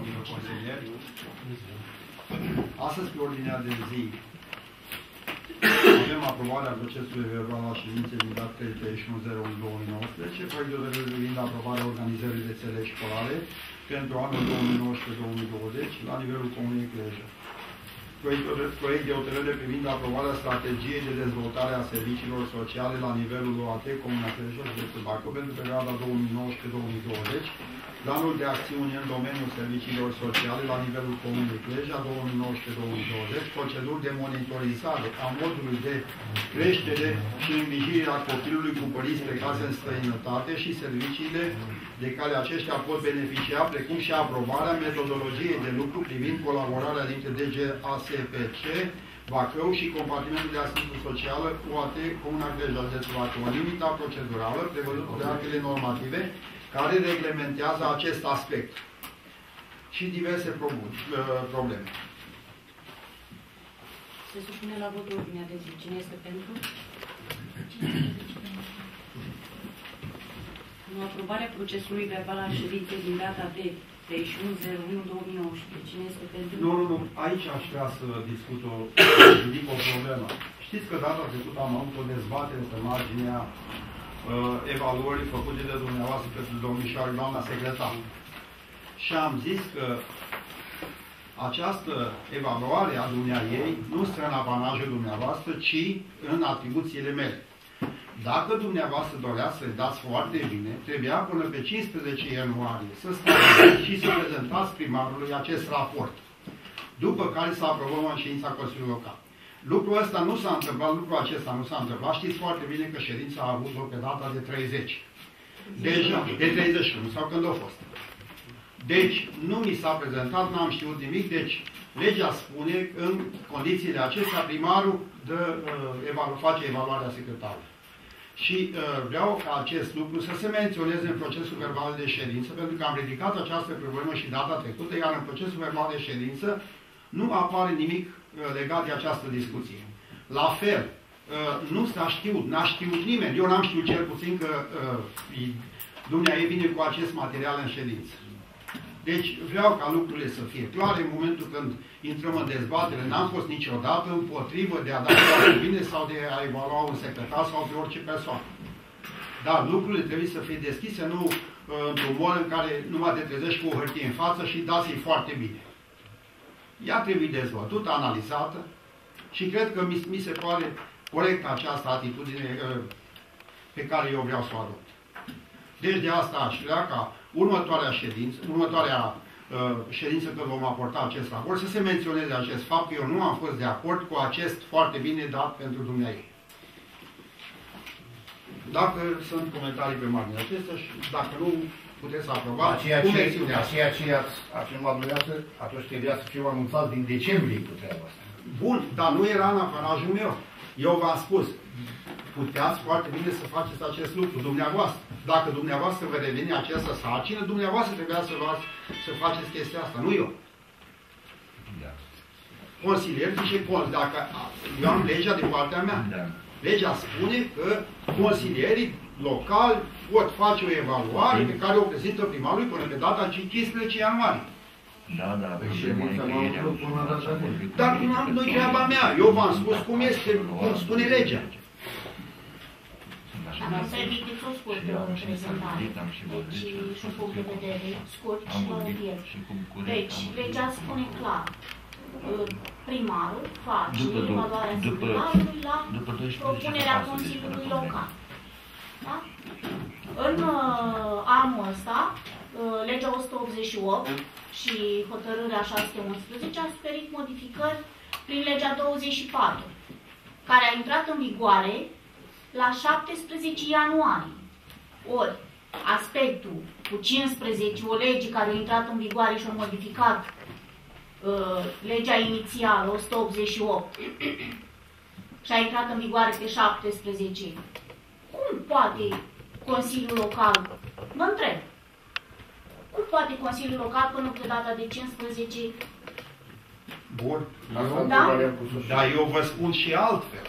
domnilor consilieri. Astăzi, pe ordinea de zi, avem aprobarea procesului verbal al ședinței din data 31/01/2019, proiect de hotărâre privind aprobarea organizării rețelei școlare pentru anul 2019-2020 la nivelul Comunei Cleja. Proiect de hotărâre privind aprobarea strategiei de dezvoltare a serviciilor sociale la nivelul OAT Comuna Cleja, județul Bacău, pentru perioada 2019-2020, planul de acțiune în domeniul serviciilor sociale la nivelul Comunei Cleja 2019-2020, proceduri de monitorizare a modului de creștere și îngrijire a copilului cu părinți plecați în străinătate și serviciile de care aceștia pot beneficia, precum și aprobarea metodologiei de lucru privind colaborarea dintre DGASPC, Bacău și Compartimentul de Asistență Socială UAT Comuna Cleja, județul Bacău, în limita procedurală prevăzută de actele normative care reglementează acest aspect și diverse probleme. Se supune la vot ordinea de zi. Cine este pentru? În aprobarea procesului verbal al ședinței din data de 31/01/2019. Cine este pentru? Nu. Aici aș vrea să discut o problemă. Știți că data trecută am avut o dezbatere pe marginea evaluării făcute de dumneavoastră pentru domnișoară, doamna secretar. Și am zis că această evaluare a dumneaei nu stă în apanajul dumneavoastră, ci în atribuțiile mele. Dacă dumneavoastră dorea să dați foarte bine, trebuia până pe 15 ianuarie să stați și să prezentați primarului acest raport, după care să aprobăm în ședința Consiliului Local. Lucrul ăsta nu s-a întâmplat, lucrul acesta nu s-a întâmplat. Știți foarte bine că ședința a avut loc pe data de 30. Deja, de 31, sau când a fost. Deci, nu mi s-a prezentat, n-am știut nimic, deci legea spune, în condițiile acestea, primarul face evaluarea secretarului. Și vreau ca acest lucru să se menționeze în procesul verbal de ședință, pentru că am ridicat această problemă și data trecută, iar în procesul verbal de ședință nu apare nimic legat de această discuție. La fel, nu s-a știut, n-a știut nimeni, eu n-am știut cel puțin că dumneavoastră vine cu acest material în ședință. Deci vreau ca lucrurile să fie clare în momentul când intrăm în dezbatere. N-am fost niciodată împotrivă de a da foarte bine sau de a evalua un secretar sau pe orice persoană. Dar lucrurile trebuie să fie deschise, nu într-un mod în care numai te trezești cu o hârtie în față și dați-i foarte bine. Ea trebuie dezbătută, analizată și cred că mi se pare corectă această atitudine pe care eu vreau să o adopt. Deci de asta aș vrea ca următoarea ședință când vom aporta acest raport să se menționeze acest fapt că eu nu am fost de acord cu acest foarte bine dat pentru dumneavoastră. Dacă sunt comentarii pe marginea acestea și dacă nu puteți aproba, ceea ce ați afirmat dumneavoastră, atunci trebuia să fiu anunțat din decembrie cu treaba asta. Bun, dar nu era în apanajul meu. Eu v-am spus, puteați foarte bine să faceți acest lucru, dumneavoastră. Dacă dumneavoastră vă revine această sarcină, dumneavoastră trebuia să faceți chestia asta, nu eu. Da. Consilier zice, dacă eu am legea de partea mea. Da. Legea spune că consilierii locali pot face o evaluare pe care o prezintă primarului până pe data 15 ianuarie. Da, dar nu-i treaba mea. Eu v-am spus cum este, cum spune legea. Am permiteți o scurtă prezentare. Deci, și un punct de vedere scurt și mă întier. Deci, legea spune clar. Primarul face evaluarea secretarului la propunerea Consiliului Local. Da? În anul ăsta, legea 188 și hotărârea 611 a suferit modificări prin legea 24, care a intrat în vigoare la 17 ianuarie. Ori, aspectul cu 15, o lege care a intrat în vigoare și a modificat legea inițială, 188, și a intrat în vigoare pe 17. Cum poate Consiliul Local, mă întreb, cum poate Consiliul Local până pe data de 15? Bun, da? Dar eu vă spun și altfel.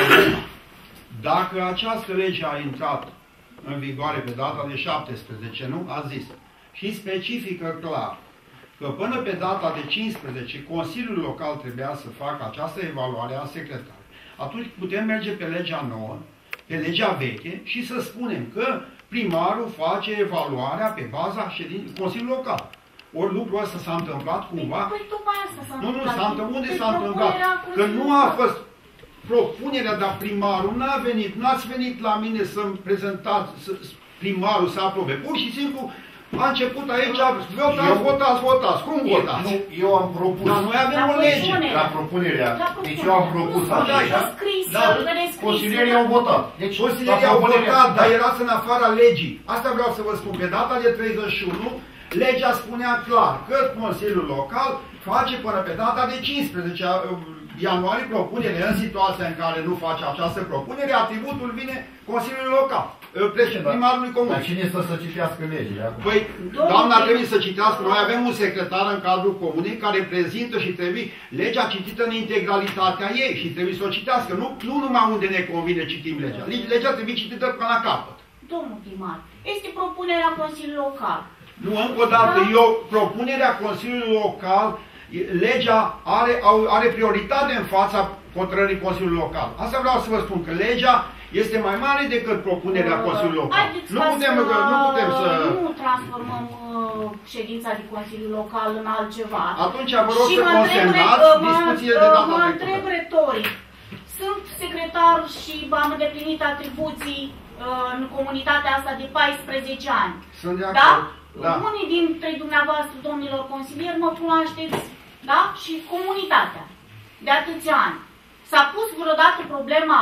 Dacă această lege a intrat în vigoare pe data de 17, nu? A zis. Și specifică clar că până pe data de 15 Consiliul Local trebuia să facă această evaluare a secretarului, atunci putem merge pe legea nouă, pe legea veche și să spunem că primarul face evaluarea pe baza Consiliului Local. Ori lucrul ăsta s-a întâmplat cumva? Păi după asta s-a Nu, întâmplat. s-a întâmplat. Unde s-a întâmplat? Că nu a fost propunerea, dar primarul n-a venit, n-ați venit la mine să-mi prezentați, primarul să aprobe. Pur și simplu a început aici, votați. Cum votați? Nu, eu am propus. Dar noi avem o lege. La propunerea. Deci eu am propus așa. Consilierii au votat. Deci, consilierii au votat, dar erați în afara legii. Asta vreau să vă spun. Pe data de 31, legea spunea clar că Consiliul Local face până pe data de 15 ianuarie propunere. În situația în care nu face această propunere, atributul vine Consiliului Local. Primarului comun. Dar cine stă să citească legile? Păi, doamna trebuie să citească. Noi avem un secretar în cadrul comunei care prezintă și trebuie legea citită în integralitatea ei și trebuie să o citească. Nu numai unde ne convine citim legea. Legea trebuie citită până la capăt. Domnul primar, este propunerea Consiliului Local. Nu, încă o dată, propunerea Consiliului Local, legea are prioritate în fața hotărârii Consiliului Local. Asta vreau să vă spun, că legea este mai mare decât propunerea Consiliului Local. Nu putem să... Nu transformăm ședința de Consiliul Local în altceva. Atunci vă rog să consemnați discuțiile de data trecută. Mă întreb retoric. Sunt secretar și am îndeplinit atribuții în comunitatea asta de 14 ani. Sunt de da? acord. Da. Unii dintre dumneavoastră, domnilor consilieri, mă cunoașteți, da? Și comunitatea de atâția ani. S-a pus vreodată problema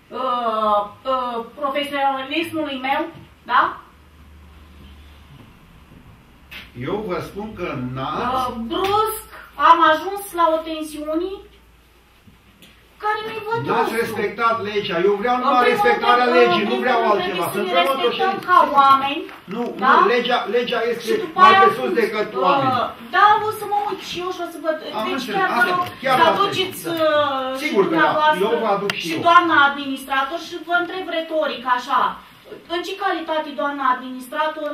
profesionalismului meu, da? Eu vă spun că n-ați... brusc am ajuns la o tensiune care nu-i văd. N-ați respectat legea. Eu vreau numai respectarea legii, nu vreau altceva. Să ne respectăm ca oameni. Nu, da? nu, legea este mai pe sus decât oameni. Da, o să mă uit și eu și o să vă... Deci chiar vă rog să aduceți și dumneavoastră și doamna administrator și vă întreb retoric așa. În ce calitate doamna administrator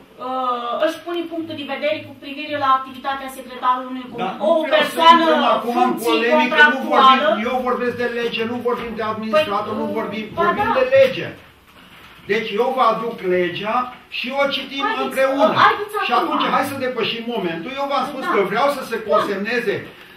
își pune punctul de vedere cu privire la activitatea secretarului unui comun? O persoană funcție contractuală? Eu vorbesc de lege, nu vorbim de administrator, nu vorbim de lege. Deci eu vă aduc legea și o citim împreună. Și atunci hai să depășim momentul. Eu v-am spus că vreau să se consemneze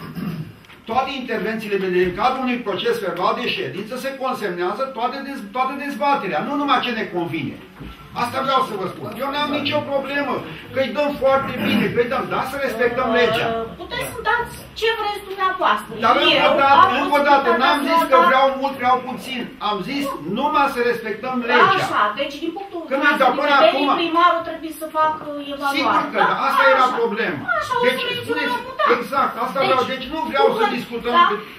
toate intervențiile din cadrul unui proces verbal de ședință, se consemnează toată dezbaterea, nu numai ce ne convine. Asta vreau să vă spun. Eu n-am nicio problemă, că îi dăm foarte bine, că îi dăm, dar să respectăm legea. Puteți să dați ce vreți dumneavoastră. Dar încă o dată, n-am zis că vreau mult, vreau puțin. Am zis numai să respectăm legea. Așa, deci din punctul de vedere, primarul trebuie să facă evaluare. Sigur că da, asta era problema. Deci, exact, asta vreau. Deci nu vreau să discutăm.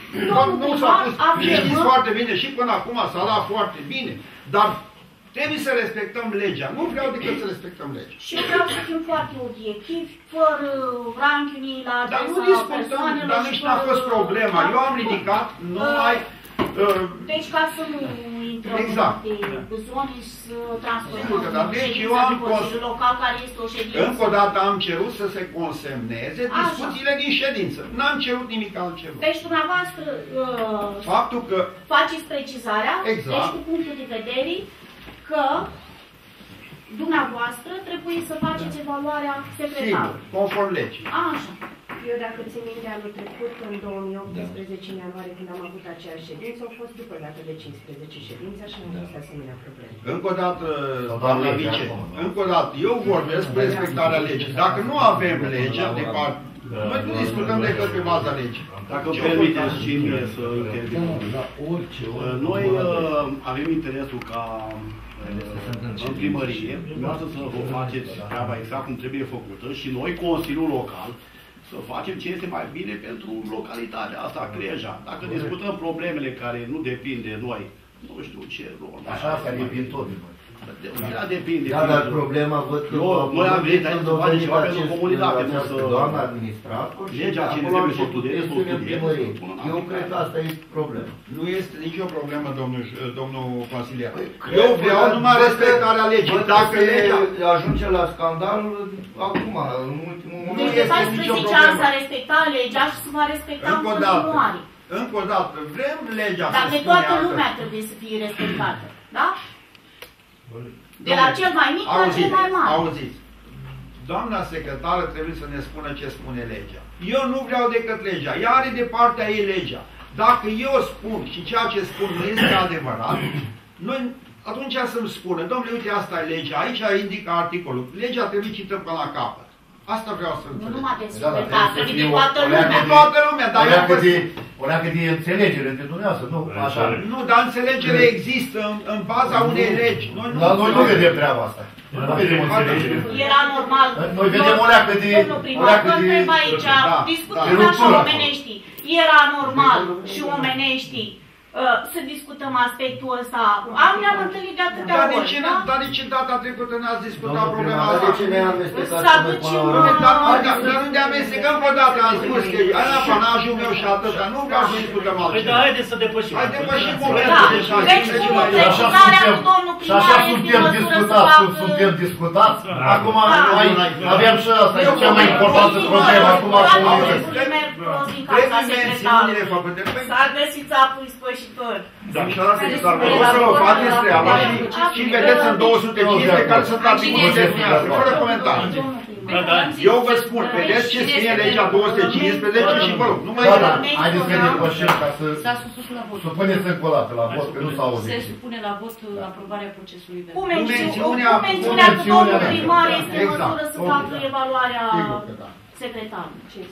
Nu s-a pus, știți foarte bine, și până acum s-a luat foarte bine, dar trebuie să respectăm legea. Nu vreau decât să respectăm legea. Și eu vreau să fim foarte obiectivi, fără ranchiunii la adresa persoanelor. Dar nici n-a fost problema. Eu am ridicat numai... Deci ca să nu intrăm pe zone și să transformăm ședința local, care este o ședință. Încă o dată am cerut să se consemneze discuțiile din ședință. N-am cerut nimic altceva. Deci dumneavoastră faptul că faceți precizarea, deci cu punctul de vedere că dumneavoastră trebuie să faceți evaluarea secretarului. Sigur, conform legii. Așa. Eu dacă țin minte anul trecut, în 2018, în ianuarie, când am avut aceeași ședință, au fost după data de 15 ședința și nu au fost asemenea probleme. Încă o dată, doamna vice, încă o dată, eu vorbesc cu respectarea legii. Dacă nu avem legea, de part, noi nu discutăm decât pe baza legii. Dacă îmi permiteți și mie să intervin. Noi avem interesul ca în primărie, dumneavoastră să vă faceți treaba exact cum trebuie făcută și noi, Consiliul Local, să facem ce este mai bine pentru localitatea asta, Creja. Dacă discutăm problemele care nu depind de noi, nu știu ce rol. Așa, asta depind tot de noi. Depinde. Da, dar problema văd că noi am venit aici să facem ceva pentru comunitate, nu să... doamna administrator și legea cine acolo trebuie să o studieze, să o studieze. Eu cred că asta e problema. Nu este nicio problemă, domnul consilier. Eu vreau numai respectarea legii. Dacă legea ajunge la scandal, acum, în ultimul moment... Deci de 14 ani s-a respectat legea și se va respecta în continuare. Încă o dată, vrem legea dar să de toată lumea trebuie să fie respectată. Da? De la cel mai mic la cel mai mare. Auziți. Doamna secretară trebuie să ne spună ce spune legea. Eu nu vreau decât legea. Ea are de partea ei legea. Dacă eu spun și ceea ce spun nu este adevărat, noi, atunci să-mi spună, domnule, uite, asta e legea, aici indică articolul. Legea trebuie cită până la capăt. Asta vreau să înțeleg. Nu numai de secretară, trebuie de toată lumea. Toată lumea, dar o leacă de înțelegere între dumneavoastră, nu așa. Nu, dar înțelegere există în baza unei legi. Dar noi nu vedem treaba asta. Nu vedem înțelegere. Era normal. Noi vedem o leacă de... Domnul primar, vă întreb aici, discutând așa omeneștii. Era normal și omeneștii să discutăm aspectul ăsta. Ne-am întâlnit de atâtea ori. Dar de ce data trecută n-ați discutat problema asta? asta? De ce ne amestecați? Dar nu ne amestecăm o dată, am spus că e apanajul meu și atâta. Nu vreau să discutăm altceva. Păi da, haideți să depășim. Hai depășim Da, momentul deja. deci precizarea cu domnul primar este în măsură să facă... Suntem discutați. Acum aveam și asta, e cea mai importantă problemă. Acum S-a găsit țapul ispășitor. Domnișoara secretară, o să vă faceți treaba și vedeți în 215 care sunt articolul de dumneavoastră, fără comentarii. Eu vă spun, vedeți ce scrie legea 215 și vă rog, nu mai da, haideți să depășim ca să... S-a supus la vot. Supuneți încă o dată la vot, că nu s-a auzit. Se supune la vot aprobarea procesului verbal. Cu mențiunea cu domnul primar este în măsură să facă evaluarea secretarului.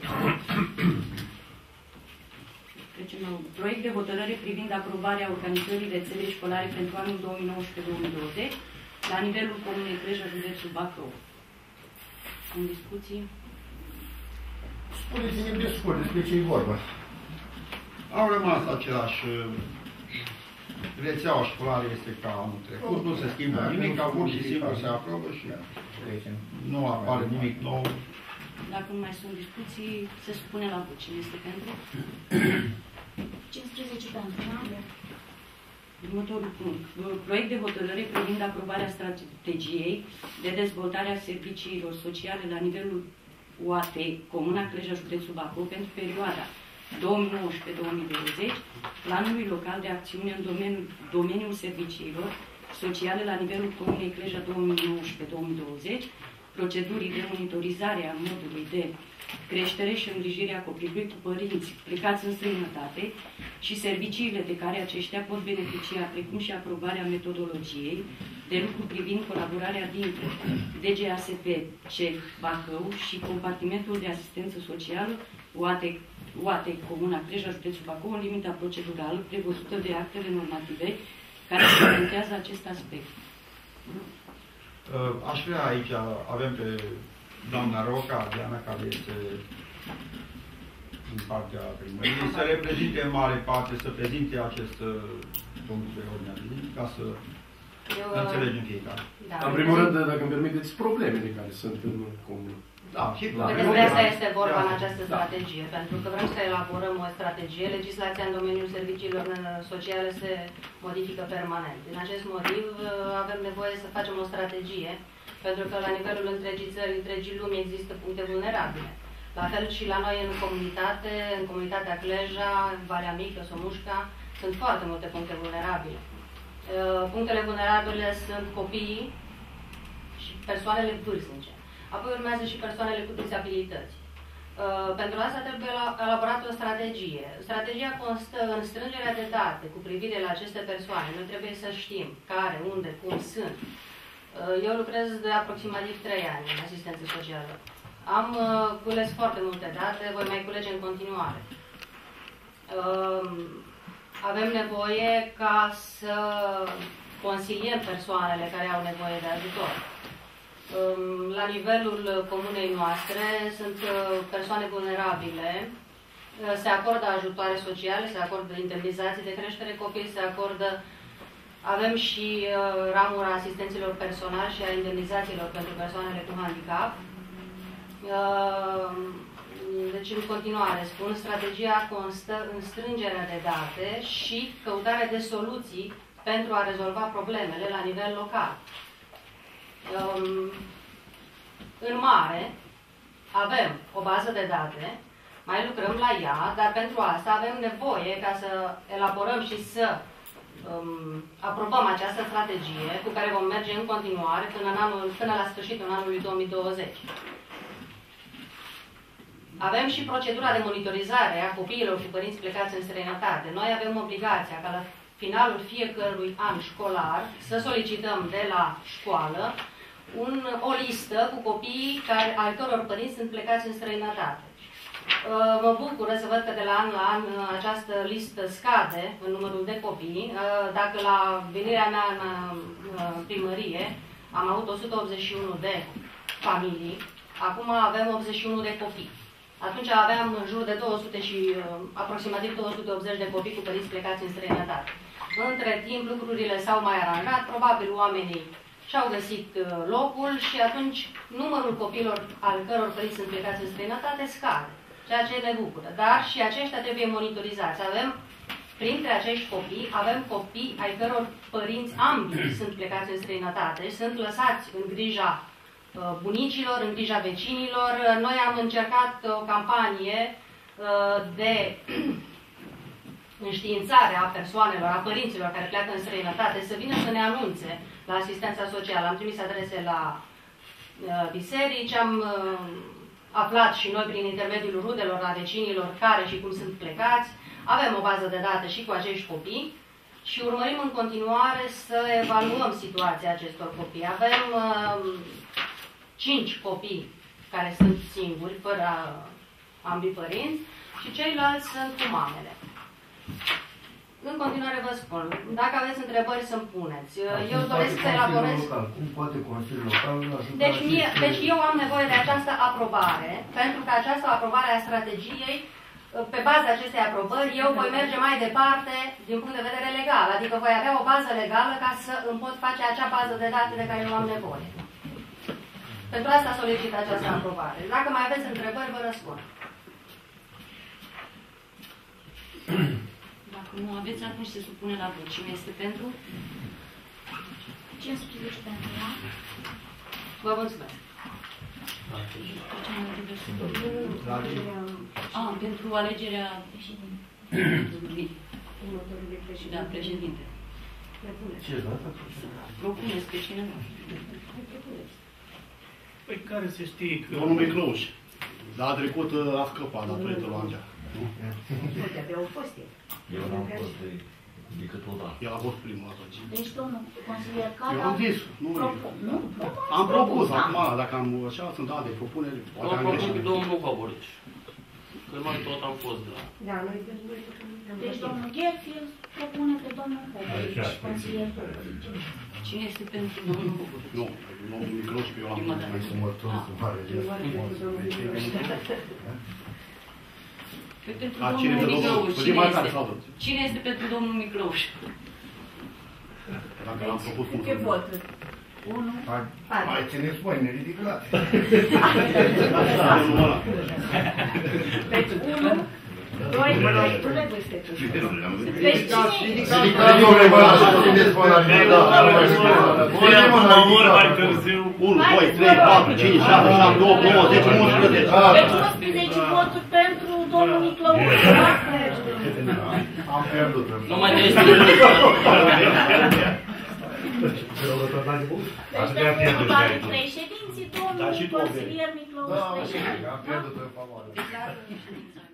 Trecem la proiect de hotărâre privind aprobarea organizării rețelei școlare pentru anul 2019-2020 la nivelul Comunei Cleja, județul Bacău. În discuții? Spuneți-ne de scurt despre ce e vorba. Au rămas același rețeaua școlară este ca anul trecut, nu se schimbă nimic, ca pur și simplu se aprobă și nu apare nimic nou. Dacă nu mai sunt discuții, se supune la vot. Cine este pentru? 15 pentru. Următorul punct. Proiect de hotărâre privind aprobarea strategiei de dezvoltare a serviciilor sociale la nivelul UAT, Comuna Cleja, județul Bacău, pentru perioada 2019-2020, planului local de acțiune în domeniul serviciilor sociale la nivelul Comunei Cleja 2019-2020, procedurii de monitorizare a modului de creștere și îngrijire a copilului cu părinți plecați în străinătate și serviciile de care aceștia pot beneficia, precum și aprobarea metodologiei de lucru privind colaborarea dintre DGASP, CEF, Bacău și Compartimentul de Asistență Socială, UAT, Comuna Cleja, județul Bacău, în limita procedurală prevăzută de actele normative care reglementează acest aspect. Aș vrea aici, avem pe doamna Roca, Diana, care este din partea primăriei, să reprezinte în mare parte, să prezinte acest punct de ordine de zi, ca să înțelegem fiecare. Da, în primul rând, dacă îmi permiteți, problemele care sunt în comună. Da, și despre asta este vorba în această strategie, pentru că vrem să elaborăm o strategie. Legislația în domeniul serviciilor sociale se modifică permanent. Din acest motiv avem nevoie să facem o strategie, pentru că la nivelul întregii țări, întregii lumi există puncte vulnerabile. La fel și la noi în comunitate, în comunitatea Cleja, Valea Mică, Somușca, sunt foarte multe puncte vulnerabile. Punctele vulnerabile sunt copiii și persoanele vârstnice. Apoi urmează și persoanele cu dizabilități. Pentru asta trebuie elaborată o strategie. Strategia constă în strângerea de date cu privire la aceste persoane. Noi trebuie să știm care, unde, cum sunt. Eu lucrez de aproximativ 3 ani în asistență socială. Am cules foarte multe date, voi mai culege în continuare. Avem nevoie ca să consiliem persoanele care au nevoie de ajutor. La nivelul comunei noastre sunt persoane vulnerabile, se acordă ajutoare sociale, se acordă indemnizații de creștere copil, se acordă Avem și ramura asistenților personali și a indemnizațiilor pentru persoanele cu handicap. Deci, în continuare, spun, strategia constă în strângerea de date și căutarea de soluții pentru a rezolva problemele la nivel local. În mare, avem o bază de date, mai lucrăm la ea, dar pentru asta avem nevoie ca să elaborăm și să aprobăm această strategie cu care vom merge în continuare până la sfârșitul anului 2020. Avem și procedura de monitorizare a copiilor cu părinți plecați în străinătate. Noi avem obligația ca la finalul fiecărui an școlar să solicităm de la școală o listă cu copiii al căror părinți sunt plecați în străinătate. Mă bucură să văd că de la an la an această listă scade în numărul de copii. Dacă la venirea mea în primărie am avut 181 de familii, acum avem 81 de copii. Atunci aveam în jur de 200 și aproximativ 280 de copii cu părinți plecați în străinătate. Între timp lucrurile s-au mai aranjat, probabil oamenii și-au găsit locul și atunci numărul copiilor al căror părinți sunt plecați în străinătate scade, ceea ce ne bucură. Dar și aceștia trebuie monitorizați. Avem, printre acești copii, avem copii ai căror părinți ambii sunt plecați în străinătate, sunt lăsați în grija bunicilor, în grija vecinilor. Noi am încercat o campanie de înștiințare a persoanelor, a părinților care pleacă în străinătate, să vină să ne anunțe la asistența socială. Am trimis adrese la biserici, am aflat și noi prin intermediul rudelor, la vecinilor, care și cum sunt plecați. Avem o bază de date și cu acești copii și urmărim în continuare să evaluăm situația acestor copii. Avem 5 copii care sunt singuri, fără ambii părinți, și ceilalți sunt cu mamele. În continuare vă spun, dacă aveți întrebări să-mi puneți. Eu doresc să elaborez... Cum poate Consiliul Local ajuta? Deci eu am nevoie de această aprobare, pentru că această aprobare a strategiei, pe baza acestei aprobări, eu voi merge mai departe din punct de vedere legal, adică voi avea o bază legală ca să îmi pot face acea bază de date de care eu am nevoie. Pentru asta solicit această aprobare. Dacă mai aveți întrebări, vă răspund. Dacă nu aveți, atunci se supune la vot. Cine este pentru? 15 pentru, da? Vă mulțumesc. Pentru alegerea președinte. Propuneți pe cineva. Păi care se știe că... Domnul Micloș, dar a trecut, a scăpat datorită lui Angea. Eu fost el. Eu n-am fost decât odată. El a fost primul atunci. Deci, domnul consilier, care... Eu am zis, nu. Am propus, acum, dacă am așa, sunt alte propuneri. Am propus pe domnul Coborici. Că noi tot am fost de la... Da, noi... Deci, domnul Gherfield propune pe domnul Coborici, consilier Coborici. Cine este pentru domnul Coborici? Nu, domnul Micloș, că eu l-am Prima dată. Mai sunt mărturi, sunt mare de Pentru domnul Micloș, cine este pentru domnul Micloș? Dacă l-am propus cum Ce vot? 1. Mai țineți mâine ridicate. Deci 1, 2, 3, tu le vâste tu. Deci cine? 1, 2, 3, 4, 5, 6, 7, 8, 9, 10, 11. Deci 11 voturi pentru domnul Micloș. Am pierdut. Nu mai trebuie. Deci dăm urmare președinții, domnul consilier Micloș președinte. Am pierdut în favoare.